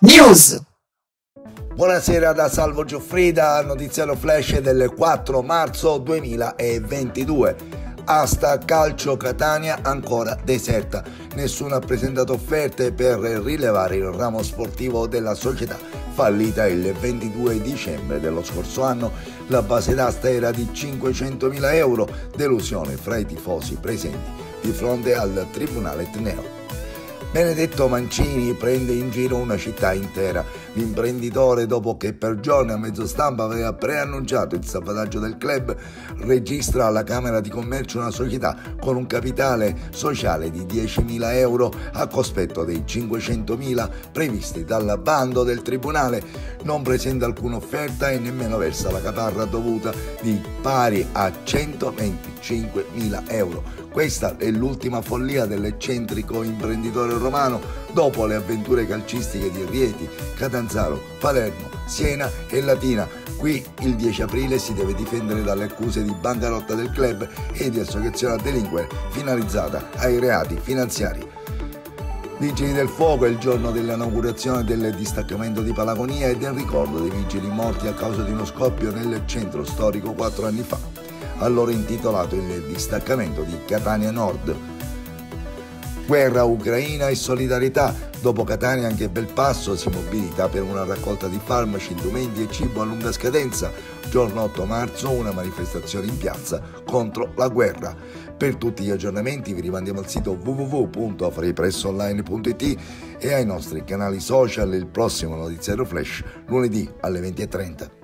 News. Buonasera da Salvo Giuffrida, notiziario flash del 4 marzo 2022. Asta Calcio Catania ancora deserta. Nessuno ha presentato offerte per rilevare il ramo sportivo della società, fallita il 22 dicembre dello scorso anno. La base d'asta era di 500.000 euro, delusione fra i tifosi presenti di fronte al tribunale etneo. Benedetto Mancini prende in giro una città intera. L'imprenditore, dopo che per giorni a mezzo stampa aveva preannunciato il salvataggio del club, registra alla Camera di Commercio una società con un capitale sociale di 10.000 euro a cospetto dei 500.000 previsti dal bando del tribunale. Non presenta alcuna offerta e nemmeno versa la caparra dovuta, di pari a 125.000 euro. Questa è l'ultima follia dell'eccentrico imprenditore romano dopo le avventure calcistiche di Rieti, Catanzaro, Palermo, Siena e Latina. Qui il 10 aprile si deve difendere dalle accuse di bancarotta del club e di associazione a delinquere finalizzata ai reati finanziari. Vigili del Fuoco è il giorno dell'inaugurazione del distaccamento di Palagonia e del ricordo dei vigili morti a causa di uno scoppio nel centro storico 4 anni fa. Allora intitolato il distaccamento di Catania Nord. Guerra ucraina e solidarietà. Dopo Catania anche Belpasso si mobilita per una raccolta di farmaci, indumenti e cibo a lunga scadenza. Giorno 8 marzo una manifestazione in piazza contro la guerra. Per tutti gli aggiornamenti vi rimandiamo al sito www.freepressonline.it e ai nostri canali social. Il prossimo notiziario flash lunedì alle 20:30.